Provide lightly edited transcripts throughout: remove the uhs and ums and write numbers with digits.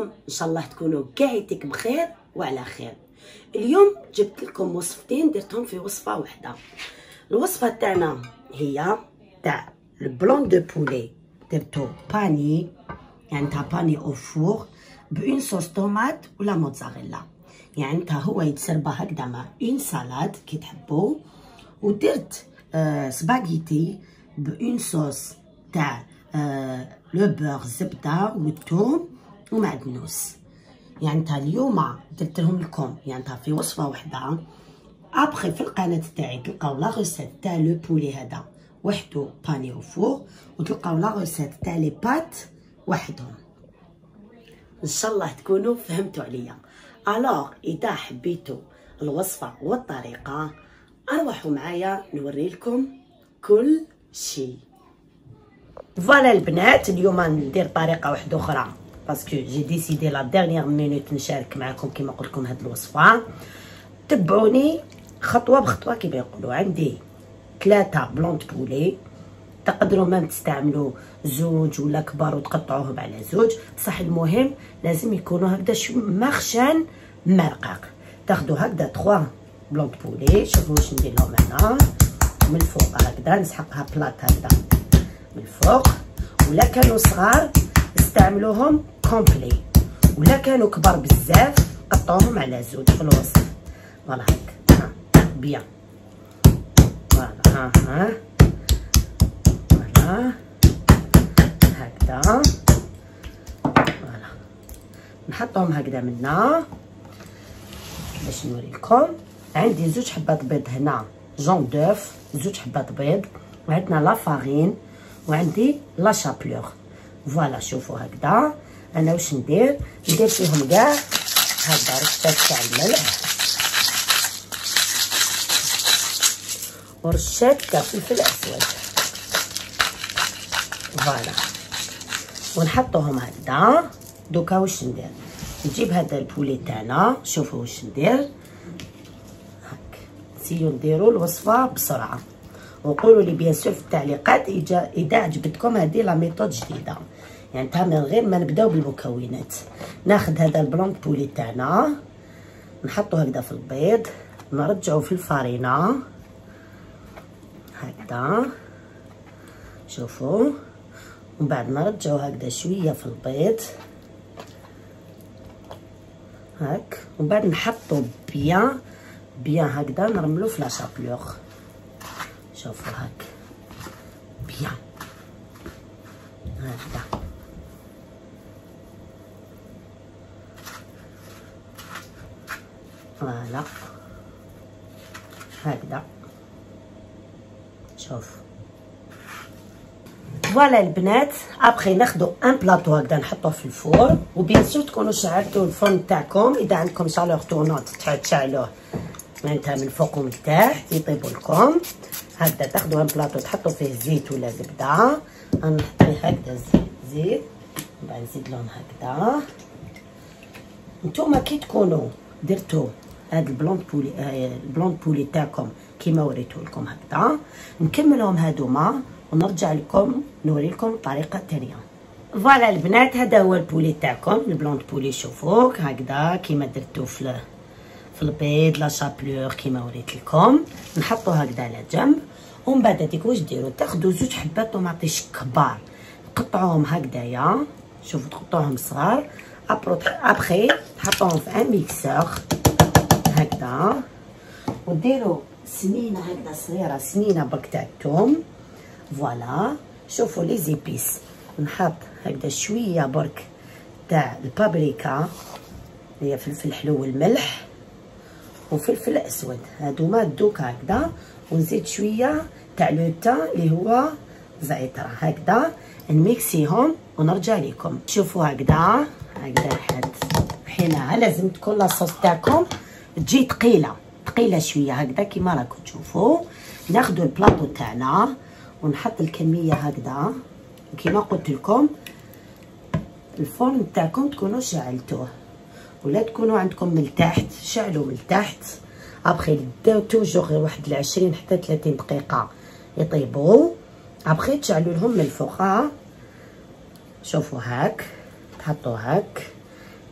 ان شاء الله تكونوا قاعدتك بخير وعلى خير. اليوم جبت لكم وصفتين درتهم في وصفه واحده. الوصفه تاعنا هي تاع البلون دو بولي، درتو باني يعني تاع باني او فور بون صوص طوماط ولا موتزاريلا، يعني تا هو يتسربى هكذا مع اون سالاد كي تحبوا. ودرت سباغيتي بون صوص تاع لو بور الزبده والثوم ومعدنوس. يعني تا اليوم درتلهم لكم يعني تا في وصفه وحده. ابخي في القناه تاعي تلقاو لا ريسيت تاع لو بولي هذا وحده باني او فور، وتلقاو لا ريسيت تاع لي بات وحدهم. ان شاء الله تكونوا فهمتوا عليا. الوغ اذا حبيتوا الوصفه والطريقه اروحوا معايا نوري لكم كل شيء. فوالا البنات، اليوم ندير طريقه واحده اخرى باسكو جي ديسيدي لا ديرنيير مينوت نشارك معكم كيما قلت لكم هاد الوصفه. تبعوني خطوه بخطوه كيما يقولوا. عندي 3 بلونط بولي، تقدروا مام تستعملوا زوج ولا كبار وتقطعوهم على زوج، بصح المهم لازم يكونوا هكذا مخشن مرقق. تاخذوا هكذا 3 بلونط بولي. شوفوا واش ندير لهم هنا من الفوق هكذا، نسحقها بلاط هكذا من الفوق. ولا كانوا صغار استعملوهم كومبلي، ولا كانوا كبار بزاف قطعوهم على زوج في الوسط. فوالا هكا بيان. فوالا ها فوالا هكذا. فوالا نحطهم هكذا منا باش نوريكم. عندي 2 حبات بيض هنا، جون دوف 2 حبات بيض، وعندنا لا فارين، وعندي لا شابلور. فوالا شوفوا هكذا. انا واش ندير فيهم كاع هكذا رشات تاع الملح ورشات تاع الفلفل الاسود. فوالا ونحطوهم هكذا. دوكا واش ندير، نجيب هذا البولي تاعنا. شوفوا واش ندير هاك. نسيو نديروا الوصفه بسرعه، وقولوا لي بيان سور في التعليقات اذا عجبتكم هذه لا ميثود جديده. يعني تا من غير ما نبداو بالمكونات. ناخذ هذا البلون بولي تاعنا نحطو هكذا في البيض، نرجعو في الفارينه هكذا. شوفوا، ومن بعد نرجعو هكذا شويه في البيض هاك. ومن بعد نحطو بيان هكذا، نرملو في لا شابلور. شوفوا هاك بيان هكذا. فوالا هكذا. شوف فوالا البنات. ابخي ناخدو ان بلاطو هكذا نحطوه في الفور، وبيان سور تكونوا شعلتوا الفرن تاعكم. اذا عندكم شالور تورنونت تشعلوه معناتها من فوق ومن تحت يطيب لكم. هكذا تاخدوا ان بلاطو تحطوا فيه زيت ولا زبده. انا نحط هكذا زيت، من بعد نزيد لهم هكذا. نتوما كي تكونوا درتوا هاد البلون بولي تاعكم كيما وريته لكم هكذا، نكملهم هادوما ونرجع لكم نوري لكم الطريقه الثانيه. فوالا البنات، هذا هو البولي تاعكم البلون بولي. شوفوه هكذا كيما درتو في البيض لا شابلور كيما وريت لكم. نحطوه هكذا على جنب. ومن بعد هذيك واش ديروا، تاخذوا 2 حبات طوماطيش كبار تقطعوهم هكذايا. شوفوا تقطعوهم صغار. ابخي تحطوهم في ان ميكسور هكذا، وديروا سنينه هكذا صغيره، سنينه برك تاع الثوم. فوالا شوفوا لي زيبيس. نحط هكذا شويه برك تاع البابريكا اللي هي فلفل حلو والملح وفلفل اسود، هادوما دوك هكذا. ونزيد شويه تاع لوتا اللي هو زعتر هكذا. نميكسيهم ونرجع لكم. شوفوا هكذا لحد حينها لازم تكون لاصوص تاعكم تجي ثقيله شويه هكذا كيما راكم تشوفوا. ناخذوا البلاطو تاعنا ونحط الكميه هكذا كيما قلت لكم. الفرن تاعكم تكونوا شعلتوه ولا تكونوا عندكم من التحت، شعلوا من التحت. ابخي داو توجور غير واحد 20 حتى 30 دقيقه يطيبوا. ابخي تشعلوا لهم من الفوق. شوفوا هاك تحطوا هاك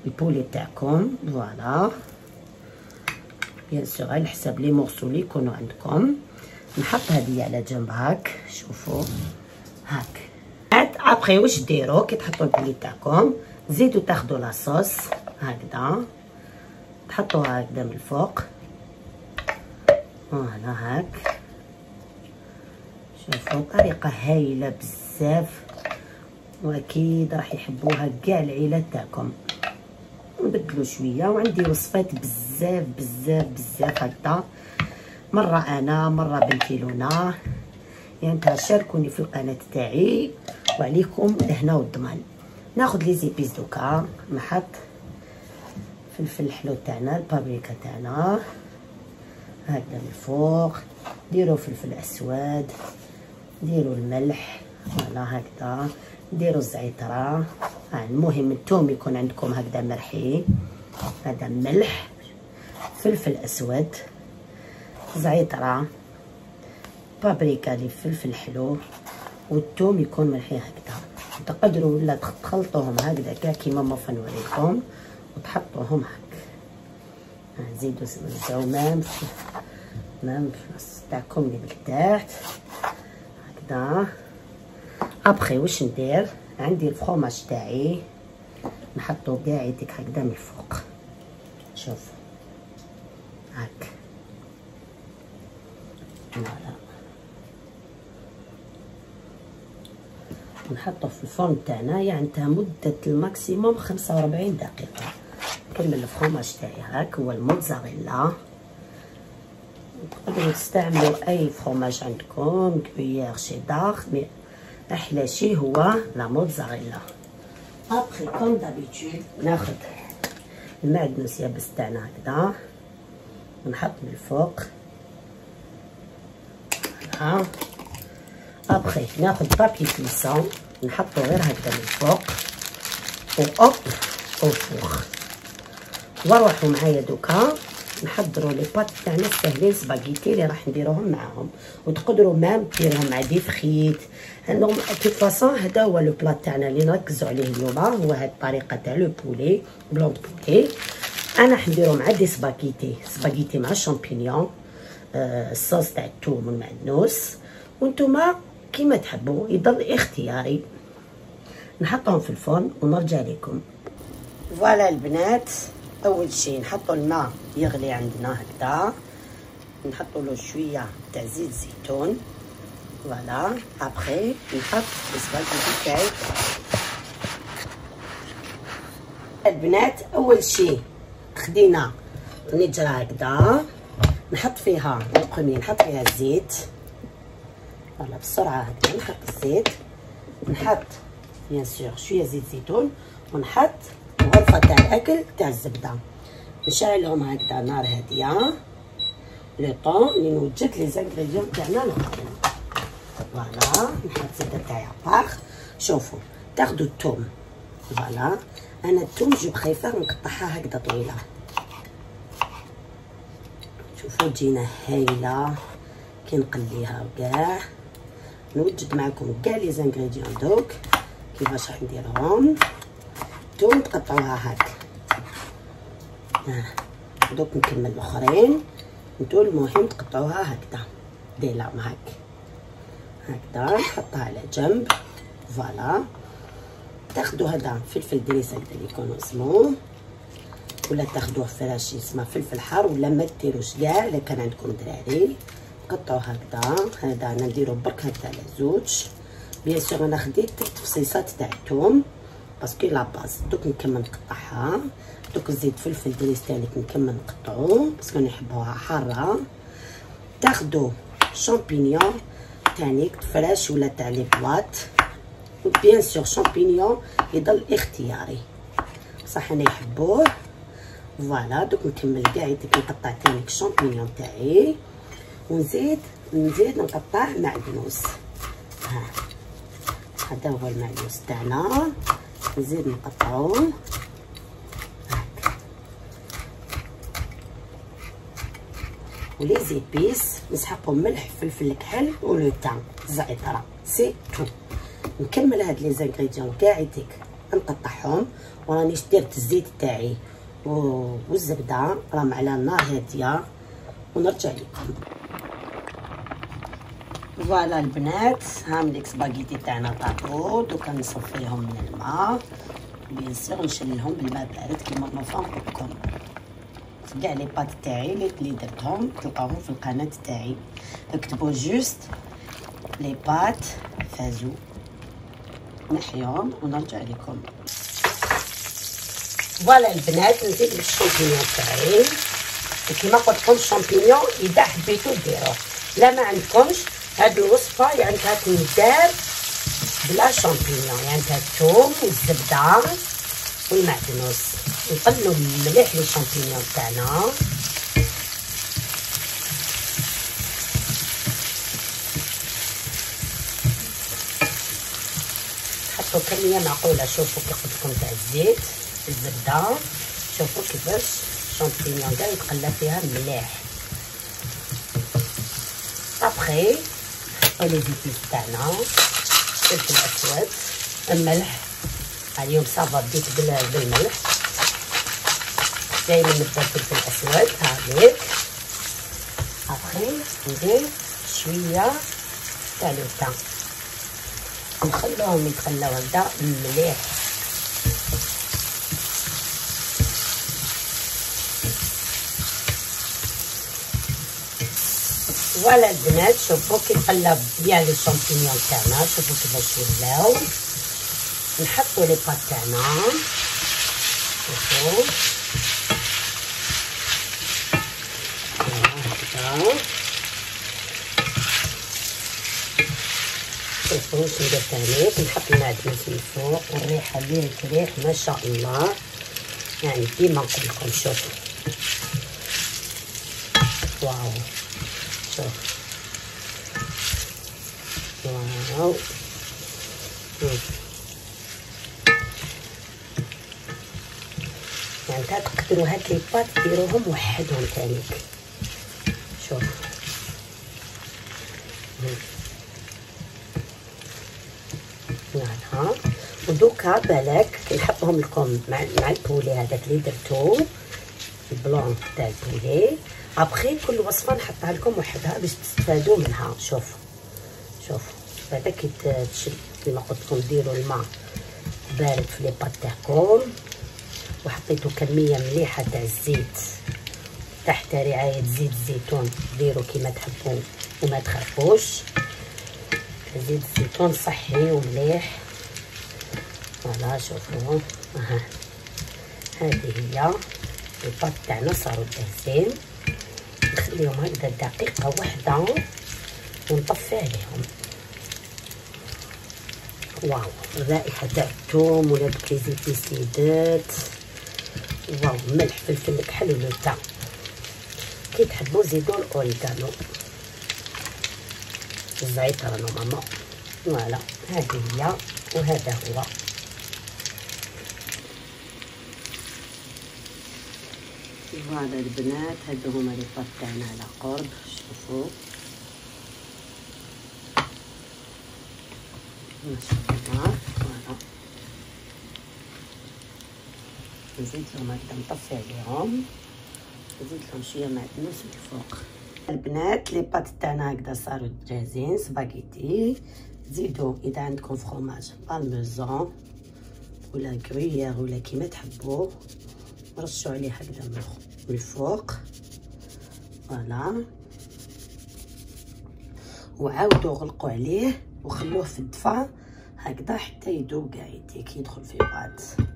البولي تاعكم. فوالا بيان سور على حساب لي مورسو لي يكونوا عندكم. نحط هذه على جنب هاك، شوفوا هاك. ابخي واش ديروا كي تحطوا البولي تاعكم؟ زيدوا تاخذوا لاصوص هكذا، تحطوها هكذا من الفوق. فوالا هاك، شوفوا طريقه هايله بزاف، واكيد راح يحبوها كاع العيلات تاعكم. نبدلوا شويه، وعندي وصفات بزاف بزاف بزاف هكذا، مره انا مره بنتي لونا. يعني شاركوني في القناه تاعي، وعليكم الهنا والضمان. ناخذ لي زيبيس دوكا، نحط فلفل الحلو تاعنا، البابريكا تاعنا هكذا من الفوق، ديروا فلفل اسود، ديروا الملح، فوالا هكذا، ديروا الزعتره. المهم الثوم يكون عندكم هكذا مرحي، هذا ملح، فلفل اسود، زعتره، بابريكا اللي فلفل حلو، والثوم يكون مرحي هكذا. تقدروا ولا تخلطوهم هكذا كاع كيما ما فنوريكم، وتحطوهم هك. نزيدو مام في النص تاعكم اللي بالتحت هكذا. ابخي واش ندير؟ عندي الفرomاج تاعي، نحطو كاع يديك هكذا من الفوق، شوف هاك. فوالا نحطو في الفرن تاعنا، يعني تاع مدة الماكسيموم 45 دقيقة. نكمل الفرomاج تاعي هاك، هو الموتزاريلا. تقدروا تستعملوا اي فرomاج عندكم، كويير شيدار، مي احلى شي هو لا موتزاريلا. ابخي كوم دابيتود ناخذ المعدنوس يابس تاعنا هكذا، ونحط من الفوق. ها ابخي ناخذ بابي كليسون، نحطو غير هكذا من الفوق، و اوب وفوخ. وروحوا معايا دوكا نحضروا لي بات تاعنا ساهلين، سباغيتي اللي راح نديروهم معاهم. وتقدروا مام ديروهم مع دي فخيت. دو فاسون هذا هو لو بلا تاعنا اللي نركزوا عليه اليوم، هو هاد الطريقه تاع لو بولي بلون بولي. انا راح نديرو مع دي سباغيتي مع الشامبينيون، الصوص تاع الثوم والمعدنوس، وانتوما كيما تحبوا، يضل اختياري. نحطهم في الفرن ونرجع لكم. فوالا البنات، اول شيء نحطوا الماء يغلي عندنا هكذا، نحطوا له شويه تاع زيت زيتون. فوالا ابخي نحط السباغيتي تاعي. البنات اول شيء خدينا نجرة هكذا، نحط فيها البروميي، نحط فيها الزيت. فوالا بسرعه هكذا نحط الزيت، نحط بيان سور شويه زيت زيتون، ونحط غرفه تاع الاكل تاع الزبده. نشعلهم هكذا نار هاديه لو طون اللي نوجد لي زانغريديون تاعنا الاخرين. فوالا نحط الزبده تاعي باغ. شوفوا تاخذوا الثوم، فوالا انا الثوم جو بريفير نقطعها هكذا طويله. شوفوا تجينا هايله كي نقليها وكاع. نوجد معكم كاع لي زانغريديون دوك كيفاش راح نديرهم. الثوم تقطعوها هاك. دوك نكمل الاخرين. نتو المهم تقطعوها هكذا ديلام هكذا نحطها على جنب. فوالا تاخدو هذا فلفل دريس هكذا اللي يكون اسمه، ولا تاخدوه فراشي اسمه فلفل حار، ولا ما ديروش كاع الا كان عندكم دراري. قطعوا هكذا. هذا انا نديرو برك هكذا على زوج. بيان سور انا خديت 3 فصيصات تاع الثوم باسكو لا باز. دوك نكمل نقطعها. دوك نزيد فلفل دريس تاني نكمل نقطعو باسكو نحبوها حاره. تاخدو شامبينيون تاني فريش ولا تاع لي بواط، وبيان سور شامبينيون يضل اختياري بصح انا يحبوه. فوالا دوك نكمل كاع يديك نقطع تاني الشامبينيون تاعي، ونزيد نقطع معدنوس. هذا هو المعدنوس تاعنا، نزيد نقطعو هاك. ولي زيبيس نسحقو ملح فلفل الكحل ولو تان زعتره سي تو. نكمل هاد لي زانغريديون كاع يديك نقطعهم، وراني شديت الزيت تاعي والزبده راهم على نار هاديه، ونرجع لكم. فوالا البنات، هاهم ليك سباغيتي تاعنا طابو، دوكا نصفيهم من الماء، بيان سور نشللهم بالماء بارد كيما ما فهمتكم. كاع لي بات تاعي اللي درتهم تلقاوهم في القناه تاعي، اكتبوا جوست لي بات فازو، نحيهم ونرجع لكم. فوالا البنات، نزيد الشامبينيون تاعي، كيما قلت لكم الشامبينيون اذا حبيتو ديروه، لا ما عندكمش هاد الوصفه يعني كتندار بلا شامبينيون، يعني الثوم والزبده والمعدنوس. نقلو مليح لي شامبينيون تاعنا، نحطو كميه معقوله. شوفوا كي قلت لكم تاع الزيت الزبده، شوفوا كيفاش الشامبينيون كاع يتقلى فيها مليح. ابخي نحطو لي زيتيس تاعنا، فلفل اسود، الملح، اليوم صافا بديت بالملح، دايما نبدا بالفلفل الاسود هاذيك. ابخي ندير شويه تاع لوطا، نخلوهم يتخلاو هكذا مليح. فوالا البنات، شوفوا كي تقلب بيان لي شامبينيون تاعنا، شوفوا كيفاش ولاو. نحطو لي بات تاعنا، شوفوا هكذا. شوفوا واش ندير تانيك، نحط المعدنوس من فوق، والريحه اللي تريح ما شاء الله، يعني ديما نقول لكم شوفوا واو، شوف واو. يعني تقدروا هاد لي بات ديروهم وحدهم تانيك، شوف فوالا. ودوكا بالك نحطهم لكم مع البولي هذاك اللي درتو البلون تاع البولي. ابخي كل وصفه نحطها لكم وحدها باش تستفادوا منها. شوفوا شوفوا هذا كي تشد كيما قلت لكم، ديروا الماء بارد في لي بات تاعكم، وحطيتوا كميه مليحه تاع الزيت تحت رعايه زيت الزيتون، ديروا كيما تحبوا وما تخافوش. زيت الزيتون صحي ومليح. فوالا شوفوا هذه هي الباط تاعنا صاروا جاهزين. نخليهم هكذا دقيقه واحده ونطفي عليهم. واو الرائحه تاع الثوم ولا دوك لي زيتيس لي درت، واو ملح فلفل كحل ولوطا. كي تحبوا زيدوا الاوريغانو الزعتر نورمالمون. فوالا هذه هي وهذا هو. فوالا البنات، هادو هما لي بات تاعنا على قرب، شوفوا ما شاء الله. فوالا نزيد لهم هكذا نطفي عليهم، نزيد لهم شويه معدنوس من الفوق. البنات لي بات تاعنا هكذا صاروا جاهزين سباغيتي. زيدوا اذا عندكم فروماج بارميزان ولا كرويير ولا كيما تحبوا، رشوا عليه هكذا من الفوق. فوالا وعاودوا غلقوا عليه وخلوه في الدفا هكذا حتى يذوب كاع يديك يدخل في بعض.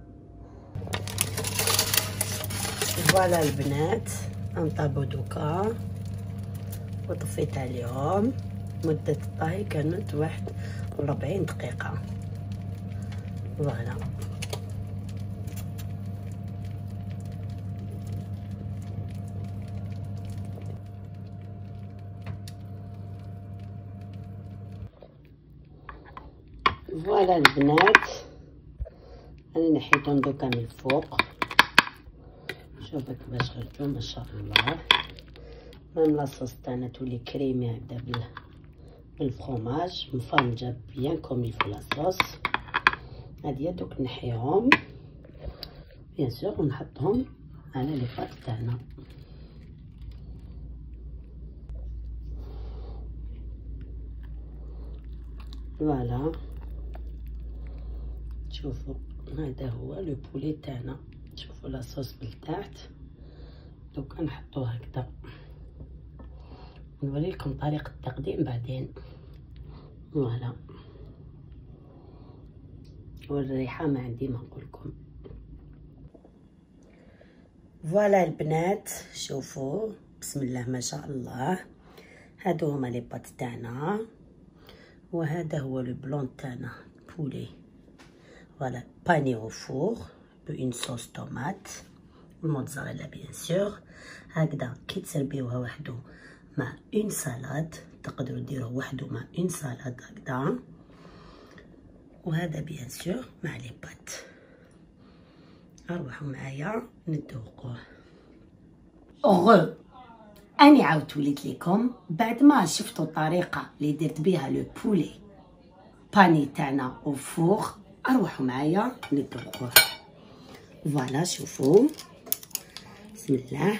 فوالا البنات، انطبوا دوكا وطفيت عليهم. مدة الطهي كانت 41 دقيقة. فوالا فوالا البنات، انا نحيتهم دوكا من الفوق. شوفوا كيفاش خرجوا ما شاء الله. ميم لاصوص تاعنا تولي كريمي هكذا بالفرomاج مفرمجه بيان كوم يفو لاصوص. هادي دوك نحيهم بيان سور ونحطهم على لي بات تاعنا. فوالا شوفوا هذا هو لو بولي تاعنا. شوفوا لاصوص من تحت. دوكا نحطوه هكذا، نوريلكم طريقة التقديم بعدين. فوالا والريحة ما عندي ما نقولكم. فوالا البنات شوفوا بسم الله ما شاء الله، هادو هما لي بات تاعنا وهذا هو لو بلون تاعنا بولي. فوالا باني او فور بو اون صوص طوماط والموتزاريلا بيان سور. هكذا كي تسربيوها وحدو مع اون سالاد، تقدروا ديروه وحدو مع اون سالاد هكذا، وهذا بيان سور مع لي بات. اروحوا معايا ندوقوه. اني عاودت وليت لكم بعد ما شفتوا الطريقه اللي درت بها لو بولي باني تاعنا او فور. اروحوا معايا ندوقوه. فوالا شوفوا بسم الله.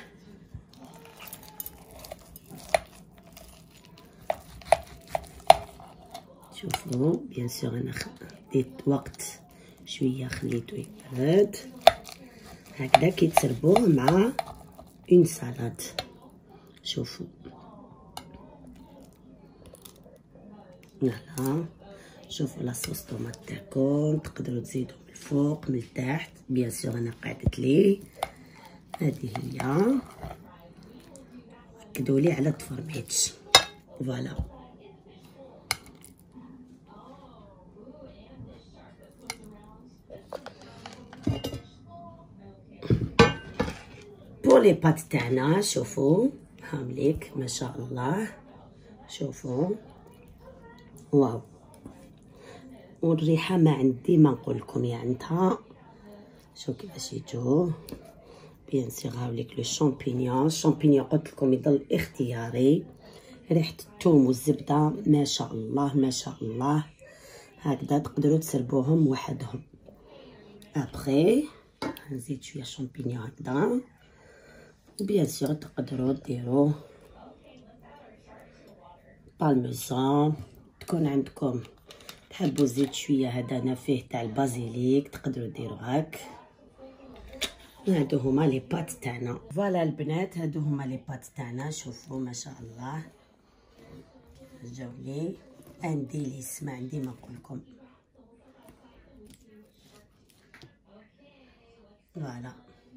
شوفوا بيان سور انا خديت وقت شويه خليته يبرد هكذا كي تسربوه مع اون سالاد. شوفوا فوالا شوفوا لاصوص طوماط تاعكم، تقدروا تزيدوا من الفوق من التحت بيان سور. انا قعدت لي هذه هي، اكدوا لي على التفرميتش. فوالا بولي بات تاعنا شوفوا هامليك ما شاء الله. شوفوا واو، والريحه ما عندي ما نقولكم يعني نتا. شوفوا كيفاش يجوا بيان سيغ. هاوليك لو شامبينيون. الشامبينيون قلت لكم يضل اختياري. ريحه الثوم والزبده ما شاء الله ما شاء الله. هكذا تقدروا تسربوهم وحدهم. ابخي نزيد شويه شامبينيون هكذا، وبيان سيغ تقدروا ديروا بالميزان. تكون عندكم تحبوا زيت شويه هذا انا فيه تاع البازيليك تقدروا ديروا هاك. هادو هما لي بات تاعنا. فوالا البنات هادو هما لي بات تاعنا. شوفوا ما شاء الله جاو لي انديليس ما عندي ما نقولكم. فوالا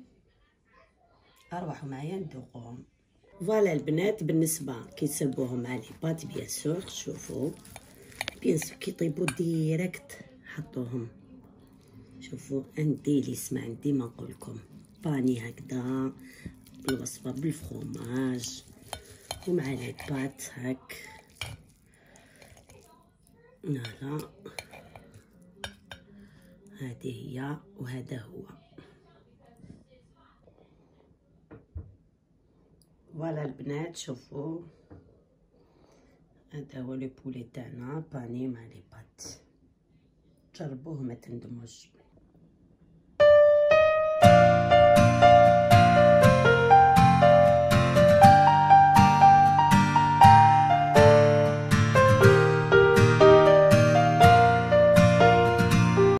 اروحوا معايا ندوقوهم. فوالا البنات بالنسبه كي تسربوهم مع لي بات بيان سور. شوفوا بيان سور كي يطيبوا ديريكت حطوهم. شوفوا انديليس ما عندي ما نقولكم. باني هكذا بالوصفه بالفرomage ومع لي بات هاك. فوالا هذه هي وهذا هو. فوالا البنات شوفوا هذا هو لو بولي تاعنا باني مع لي بات. جربوه ما تندموش.